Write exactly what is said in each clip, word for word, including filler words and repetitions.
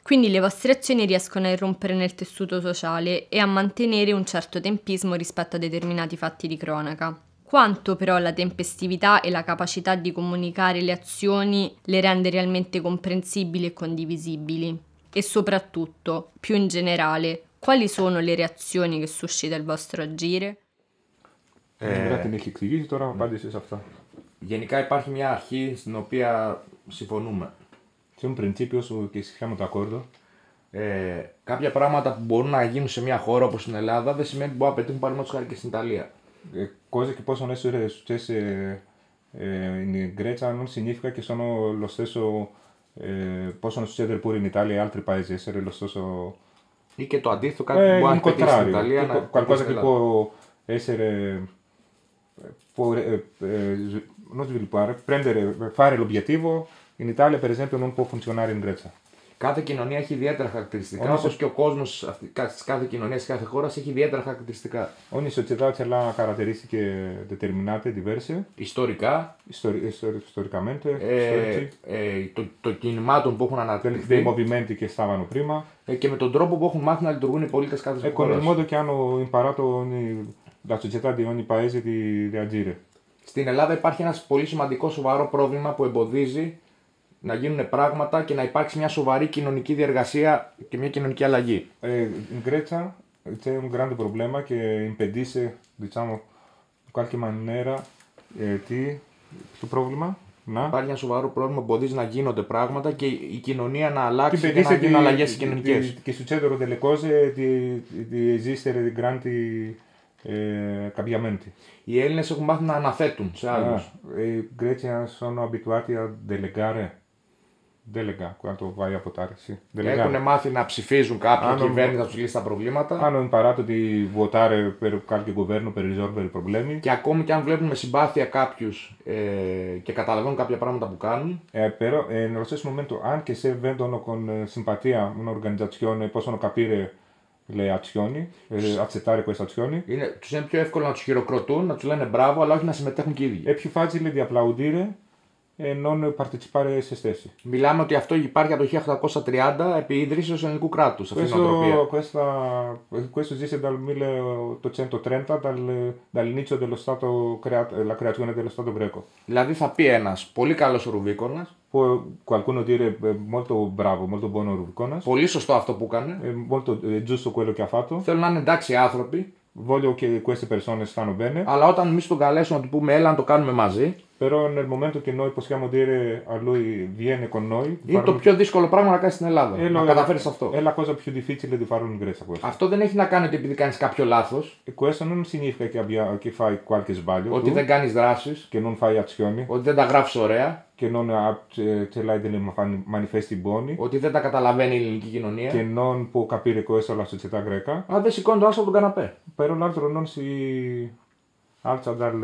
Quindi le vostre azioni riescono a irrompere nel tessuto sociale e a mantenere un certo tempismo rispetto a determinati fatti di cronaca. Quanto però la tempestività e la capacità di comunicare le azioni le rende realmente comprensibili e condivisibili? E soprattutto, più in generale, quali sono le reazioni che suscita il vostro agire? Ε, την έχει εξηγήσει, τώρα απάντησε σε αυτά. Γενικά υπάρχει μια αρχή στην οποία συμφωνούμε. C'è un principio su che siamo d'accordo. Ε, κάποια πράγματα που μπορούν να γίνουν σε μια χώρα όπως στην Ελλάδα δεν σημαίνει ότι μπορούν να πετύχουν παραδείγματος χάρη και στην Ιταλία. Eh, cose che possono essere successe eh, in Grecia non significa che sono lo stesso, eh, possono succedere pure in Italia e altri paesi, essere lo stesso. Ή και το αντίθετο, κάτι Eh, που μπορεί in να πετύχει στην contrario, Italia che να po- πετύχει qualcosa στην che Ελλάδα. può essere, può, eh, eh, svi- non sviluppare, prendere, fare l'obiettivo in Italia per esempio non può funzionare in Grecia. Κάθε κοινωνία έχει ιδιαίτερα χαρακτηριστικά, Όμως- όπως και ο κόσμος τη κάθε κοινωνία, τη κάθε χώρα έχει ιδιαίτερα χαρακτηριστικά. Ogni società ha caratteristiche determinate, diverse, Ιστορικά, stori- stor- storicamente, ε, storici, ε, το, το κινημάτων που έχουν dei αναπτυχθεί movimenti che stavano prima. ε, και με τον τρόπο που έχουν μάθει να λειτουργούν οι πολίτες κάθε E con il χώρας. modo che hanno imparato ogni- la società di ogni paese di reagire. Στην Ελλάδα υπάρχει ένα πολύ σημαντικό σοβαρό πρόβλημα που εμποδίζει να γίνουν πράγματα και να υπάρξει μια σοβαρή κοινωνική διεργασία και μια κοινωνική αλλαγή. Eh, in Grecia c'è un grande problema che impedisce, diciamo, in qualche maniera, eh, ti, questo problema, να Υπάρχει ένα σοβαρό πρόβλημα που εμποδίζει να γίνονται πράγματα και η κοινωνία να ti αλλάξει και να impedisce γίνουν αλλαγές di, κοινωνικές. di, che succedono delle cose, di, di esistere di grandi eh, cambiamenti. Οι Έλληνες έχουν μάθει να αναθέτουν σε άλλους. Ah, i greci sono abituati a delegare, delega, quando vai a votare, sì, delegare. Έχουν μάθει να ψηφίζουν κάποια Αν- κυβέρνηση να τους λύσει τα προβλήματα. Hanno imparato di votare per qualche governo per risolvere i problemi. Και ακόμη και αν βλέπουν με συμπάθεια κάποιους ε, και καταλαβαίνουν κάποια πράγματα που κάνουν, Eh, però eh, nello stesso momento, anche se vedono con eh, simpatia un'organizzazione, possono capire le azioni, eh, accettare queste azioni. είναι, τους είναι πιο εύκολο να τους χειροκροτούν, να τους λένε μπράβο, αλλά όχι να συμμετέχουν και οι ίδιοι. È più facile di applaudire e non partecipare se stessi. Μιλάμε ότι αυτό υπάρχει από το χίλια οκτακόσια τριάντα επί ίδρυσης του ελληνικού κράτους, αυτή η νοοτροπία. Questo, questa, questo esiste dal milleottocentotrenta, dal, dall'inizio dello Stato, crea- la creazione dello Stato greco. Δηλαδή θα πει ένας πολύ καλός Ρουβίκονας, Può qualcuno dire eh, molto bravo, molto buono Rubiconas, πολύ σωστό αυτό που έκανε, è molto è giusto quello che ha fatto. θέλουν να είναι εντάξει άνθρωποι, Voglio che queste persone stanno bene, αλλά όταν εμείς τον καλέσουμε να του πούμε έλα να το κάνουμε μαζί, però nel momento che noi possiamo dire a lui vieni con noi, είναι το farlo- πιο δύσκολο πράγμα να κάνεις στην Ελλάδα. è, να lo- καταφέρεις αυτό. è la cosa più difficile di farlo in Grecia questo. Αυτό δεν έχει να κάνει ότι επειδή κάνεις κάποιο λάθος, E questo non significa che, abbia, che fai qualche sbaglio, ότι tu, δεν κάνεις δράσεις, che non fai azioni, ότι δεν τα γράφεις ωραία, che non ha- ce, ce l'hai delle mani- manifesti buoni, ότι δεν τα καταλαβαίνει η ελληνική κοινωνία, che non può capire questo la società greca, αλλά δεν σηκώνει το άσο από τον καναπέ. però l'altro non si alza dal,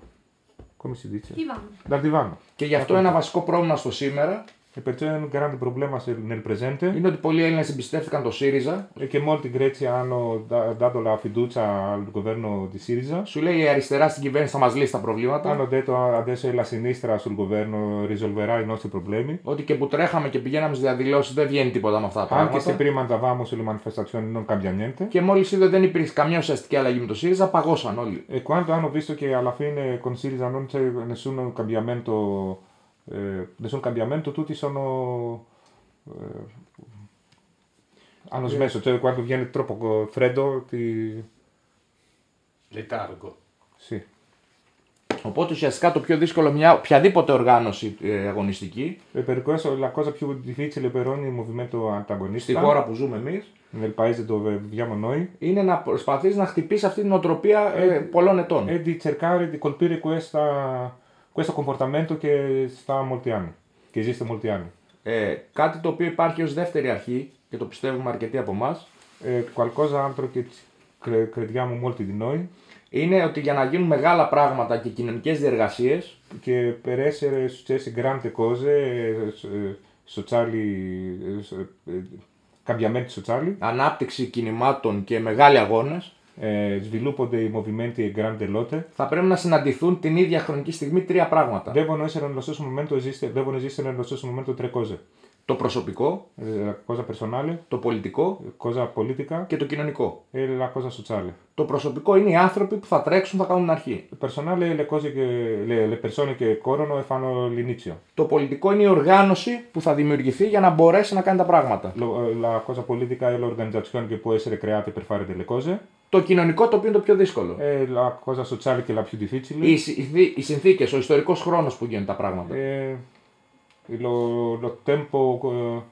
come si dice? Dal divano. Και γι' αυτό ένα βασικό πρόβλημα στο σήμερα E perciò è un grande problema se- nel presente είναι ότι πολλοί Έλληνες εμπιστεύτηκαν το ΣΥΡΙΖΑ. è che molti greci hanno da- dato la fiducia al governo di Syriza. Σου λέει η αριστερά στην κυβέρνηση θα μας λύσει τα προβλήματα. Hanno detto "Ah, adesso è la sinistra sul governo risolverà i nostri problemi. Ότι και που τρέχαμε και πηγαίναμε στις διαδηλώσεις δεν βγαίνει τίποτα με αυτά τα Anche se πράγματα. prima andavamo sulle manifestazioni non cambia niente. Και μόλις είδε δεν υπήρχε καμία ουσιαστική αλλαγή με το ΣΥΡΙΖΑ, παγώσαν όλοι. E quando hanno visto che alla fine con Syriza non c'è nessun cambiamento, eh, nessun cambiamento, tutti sono. eh, hanno smesso, cioè quando viene troppo co- freddo ti. Letargo. Sì. Οπότε ουσιαστικά το πιο δύσκολο μια οποιαδήποτε οργάνωση ε, αγωνιστική, E per questo la cosa più difficile per ogni movimento στη antagonista χώρα που ζούμε εμείς, nel paese dove viviamo noi είναι να προσπαθείς να χτυπήσει αυτή την νοοτροπία ε, πολλών ετών. è di cercare di colpire questa, questo comportamento che sta molti anni, che esiste molti anni. Ε, κάτι το οποίο υπάρχει ως δεύτερη αρχή και το πιστεύουμε αρκετοί από εμάς, E qualcosa altro che ci cre- crediamo molti di noi, είναι ότι για να γίνουν μεγάλα πράγματα και κοινωνικές διεργασίες, che per essere successe grandi cose eh, sociali, eh, so- eh, cambiamenti sociali, ανάπτυξη κινημάτων και μεγάλοι αγώνες, eh, sviluppo dei movimenti e grandi lotte, θα πρέπει να συναντηθούν την ίδια χρονική στιγμή τρία πράγματα. devono essere nello stesso momento, esiste, devono esistere nello stesso momento tre cose. Το προσωπικό, eh, la cosa personale, το πολιτικό cosa politica και το κοινωνικό. e la cosa sociale. Το προσωπικό είναι οι άνθρωποι που θα τρέξουν, θα κάνουν την αρχή. Il personale è le cose che le, le persone che corrono e fanno l'inizio. Το πολιτικό είναι η οργάνωση που θα δημιουργηθεί για να μπορέσει να κάνει τα πράγματα. Lo- la cosa politica è l'organizzazione che può essere creata per fare delle cose. Το κοινωνικό, το οποίο είναι το πιο δύσκολο. E la cosa sociale che è la più difficile. Οι, συνθή- οι συνθήκες, ο ιστορικός χρόνος που γίνονται τα πράγματα. E lo, lo tempo eh,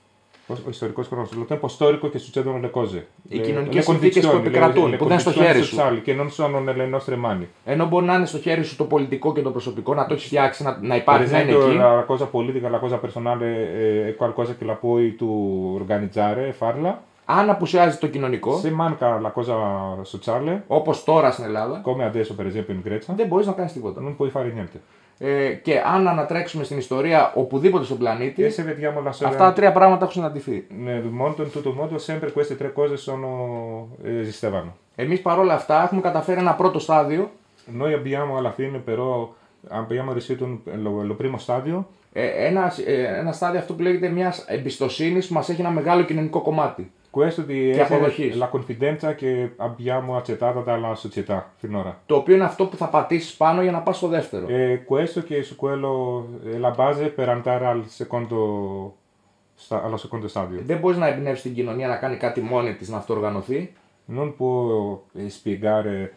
ο ιστορικός χρόνος, lo tempo storico che succedono le cose. Οι Le- κοινωνικές le συνθήκες που condizioni, επικρατούν, le- που le δεν είναι στο condizioni χέρι σου. sociali che non sono nelle nostre mani. Ενώ μπορεί να είναι στο χέρι σου το πολιτικό και το προσωπικό, να το έχει φτιάξει, να, να Per υπάρχει, να είναι esempio, εκεί. la cosa politica, la cosa personale eh, è qualcosa che la puoi tu organizzare e farla. Αν απουσιάζει το κοινωνικό, Se manca la cosa sociale, όπως τώρα στην Ελλάδα, come adesso per esempio in Grecia, δεν μπορείς να κάνεις τίποτα. non puoi fare niente. Ε, και αν ανατρέξουμε στην ιστορία οπουδήποτε στον E πλανήτη, se vediamo la storia αυτά τα τρία πράγματα έχουν συναντηθεί. nel mondo, in tutto il mondo, sempre queste tre cose sono, esistevano. Εμείς παρόλα αυτά έχουμε καταφέρει ένα πρώτο στάδιο, Noi abbiamo alla fine però abbiamo riuscito un- lo, lo primo stadio, ε, ένα, ε, ένα στάδιο αυτό που λέγεται μιας εμπιστοσύνης που μας έχει ένα μεγάλο κοινωνικό κομμάτι. questo di Che essere apologis. la confidenza che abbiamo accettato dalla società finora. Το οποίο είναι αυτό που θα πατήσεις πάνω για να πας στο δεύτερο. E questo che su quello è la base per andare al secondo, sta- allo secondo stadio. Δεν μπορείς να εμπνεύσεις την κοινωνία να κάνει κάτι μόνη της, να αυτοοργανωθεί. Non può eh, spiegare,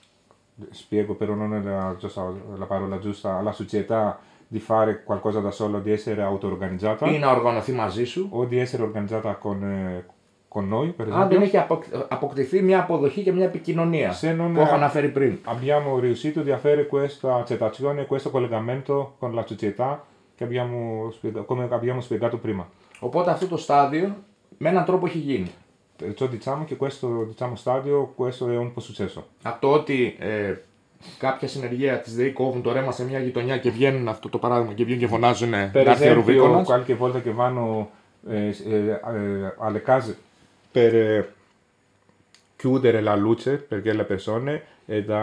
spiego però non è la, giusta- la parola giusta, alla società di fare qualcosa da sola, di essere auto-organizzata Ή να οργανωθεί μαζί σου. o di essere organizzata con, eh, con noi, per Αν δεν esempio. έχει αποκ- αποκτηθεί μια αποδοχή και μια επικοινωνία Se non που έχω è- αναφέρει πριν. Abbiamo riuscito di avere questa accettazione, questo collegamento con la società che abbiamo spiega- come abbiamo spiegato prima. Οπότε αυτό το στάδιο με έναν τρόπο έχει γίνει. Perciò diciamo che questo diciamo, stadio, questo è un po' successo. Από το ότι ε, κάποια συνεργεία τη ΔΕΗ κόβουν το ρέμα σε μια γειτονιά και βγαίνουν αυτό το παράδειγμα και βγαίνουν και φωνάζουν Per να έρθει ο esempio, Ρουβίκονας. qualche volta che vanno eh, eh, eh, alle case per eh, chiudere la luce perché le persone e da,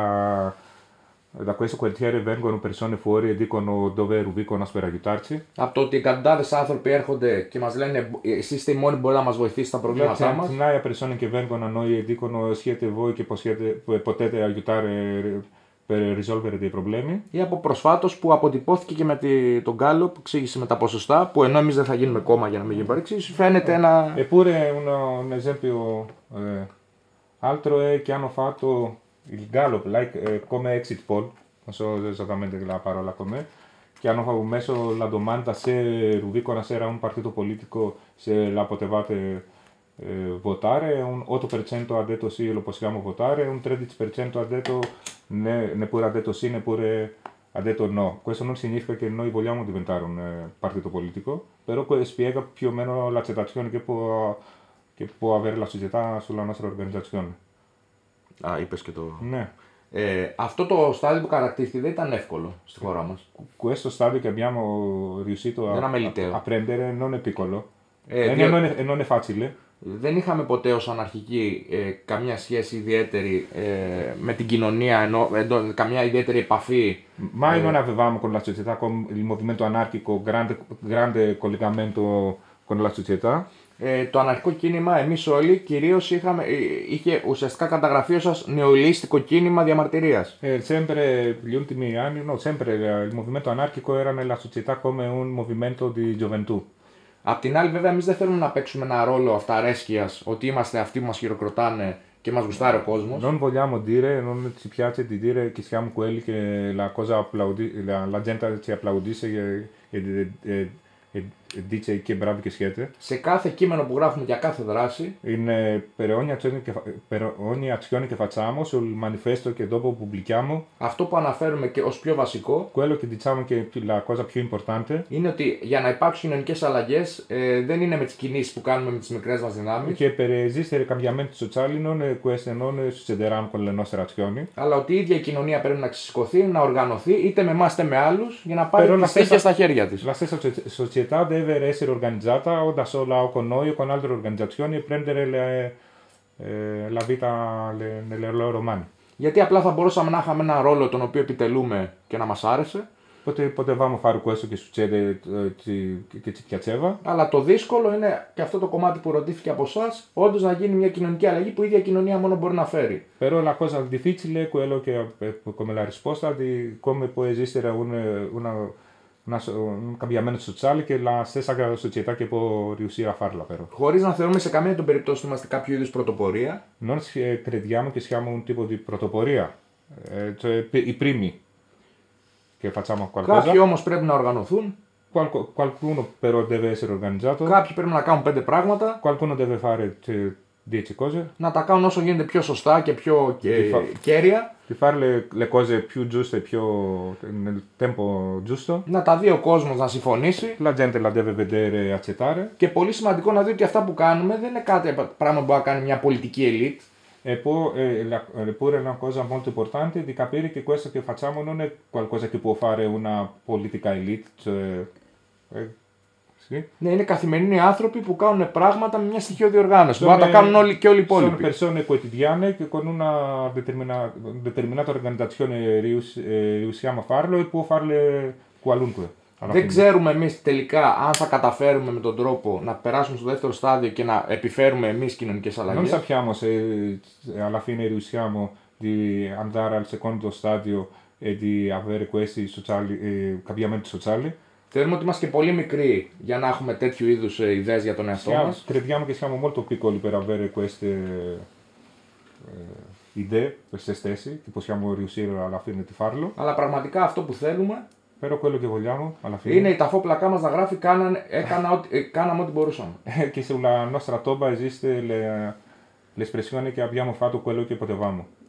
da questo quartiere vengono persone fuori e dicono dove è Rubiconas per aiutarci. Από το ότι εκατοντάδες άνθρωποι έρχονται και μας λένε εσείς είστε οι μόνοι που μπορείτε να μας βοηθήσετε στα προβλήματά μας. Centinaia persone che vengono a noi e dicono siete voi che possiete, potete aiutare per risolvere dei problemi. Ή από προσφάτως που αποτυπώθηκε και με τη, τον Γκάλο που εξήγησε με τα ποσοστά, που ενώ εμείς δεν θα γίνουμε κόμμα για να μην γίνει παρεξήγηση, φαίνεται ένα. Eppure un, un esempio eh, altro è che hanno fatto il Gallup like, eh, come exit poll, non so esattamente la parola com'è, che hanno messo la domanda se Rubiconas era un partito politico, se la potevate eh, votare, un otto per cento ha detto sì, lo possiamo votare, un tredici per cento ha detto ne, neppure ha detto sì, neppure ha detto no. Questo non significa che noi vogliamo diventare un eh, partito politico, però que- spiega più o meno l'accettazione che può, che può avere la società sulla nostra organizzazione. Α, είπες και το. Ναι. Ε, αυτό το στάδιο που χαρακτηρίστηκε δεν ήταν εύκολο στη χώρα μας. Questo stadio che abbiamo riuscito a, Non è meliteo. a prendere non è piccolo Ε, e διο- non, è, e non è facile. Δεν είχαμε ποτέ ως αναρχικοί ε, καμία σχέση ιδιαίτερη ε, με την κοινωνία, ενώ, εντό, καμία ιδιαίτερη επαφή. Mai non avevamo con la società, con il movimento anarchico, grande, grande collegamento con la società. Ε, το αναρχικό κίνημα, εμείς όλοι κυρίως είχαμε, ε, είχε ουσιαστικά καταγραφεί ως νεοελληνιστικό κίνημα διαμαρτυρίας. E sempre gli ultimi anni, no, sempre il movimento anarchico era nella società come un movimento di gioventù. Απ' την άλλη, βέβαια, εμείς δεν θέλουμε να παίξουμε ένα ρόλο αυταρέσκειας, ότι είμαστε αυτοί που μας χειροκροτάνε και μας γουστάρει ο κόσμος. Non vogliamo dire, non ci piace di dire che siamo quelli che la cosa applaudi, la, la gente ci applaudisce e, e, e, e, e dice che bravi che siete. Σε κάθε κείμενο που γράφουμε για κάθε δράση, In, eh, per, ogni azione che, fa- per ogni azione che facciamo sul manifesto che dopo pubblichiamo, αυτό που αναφέρουμε και ως πιο βασικό quello che diciamo che è più- la cosa più importante είναι ότι για να υπάρξουν κοινωνικές αλλαγές ε, δεν είναι με τις κινήσεις που κάνουμε με τις μικρές μας è δυνάμεις, che per esistere cambiamenti sociali non, è- queste non succederanno con le nostre azioni, αλλά ότι η ίδια η κοινωνία πρέπει να ξεσηκωθεί, να οργανωθεί είτε με εμάς είτε με άλλους για να πάρει Però τις la στοιχεία stessa- στα χέρια της. la stessa soci- società deve essere organizzata o da sola o con noi o con altre organizzazioni e prendere le- eh, la vita le- nelle loro mani. Γιατί απλά θα μπορούσαμε να είχαμε ένα ρόλο τον οποίο επιτελούμε και να μας άρεσε, potevamo fare questo che succede che ci piaceva. Αλλά το δύσκολο είναι και αυτό το κομμάτι που ρωτήθηκε από εσάς, όντως να γίνει μια κοινωνική αλλαγή που η ίδια κοινωνία μόνο μπορεί να φέρει. Però la cosa difficile è quello che, come la risposta di come può esistere un, una, una, un cambiamento sociale che la stessa società che può riuscire a farla però. Χωρίς να θεωρούμε σε καμία των περιπτώσεων ότι είμαστε κάποιο είδους πρωτοπορία. Non crediamo che siamo un tipo di protoporia, eh, cioè i primi che facciamo qualcosa. Κάποιοι όμως πρέπει να οργανωθούν. Qualc- qualcuno però deve essere organizzato. Κάποιοι πρέπει να κάνουν πέντε πράγματα. Qualcuno deve fare cioè, dieci cose. Να τα κάνουν όσο γίνεται πιο σωστά και πιο και... κέρια. Di fare le, le cose più giuste, più nel tempo giusto. Να τα δει ο κόσμος, να συμφωνήσει. La gente la deve vedere e accettare. Και πολύ σημαντικό να δει ότι αυτά που κάνουμε δεν είναι κάτι πράγμα που μπορεί να κάνει μια πολιτική ελίτ. E poi è, la, è pure una cosa molto importante di capire che questo che facciamo non è qualcosa che può fare una politica elite, cioè, eh, sì. Ναι, είναι καθημερινοί άνθρωποι που κάνουν πράγματα με μια στοιχειώδη οργάνωση. Μπορεί να τα κάνουν όλοι και όλοι οι υπόλοιποι. Sono persone quotidiane che con una determina, determinata organizzazione rius, eh, riusciamo a farlo e può farle qualunque. Δεν ξέρουμε εμείς τελικά αν θα καταφέρουμε με τον τρόπο να περάσουμε στο δεύτερο στάδιο και να επιφέρουμε εμείς κοινωνικές αλλαγές. Non sappiamo se alla fine riusciamo di andare al secondo stadio e di avere questi sociali, eh, cambiamenti sociali. Θεωρούμε ότι είμαστε και πολύ μικροί για να έχουμε τέτοιου είδους ιδέες για τον εαυτό μας. Crediamo che siamo molto piccoli per avere queste eh, idee per se stessi, che possiamo riuscire alla fine di farlo. Αλλά πραγματικά αυτό που θέλουμε Però quello che vogliamo alla fine είναι η ταφόπλακά μας να γράφει κάναν, έκανα ό,τι, κάναμε ό,τι μπορούσαμε. che sulla nostra tomba esiste le, l'espressione che abbiamo fatto quello che potevamo.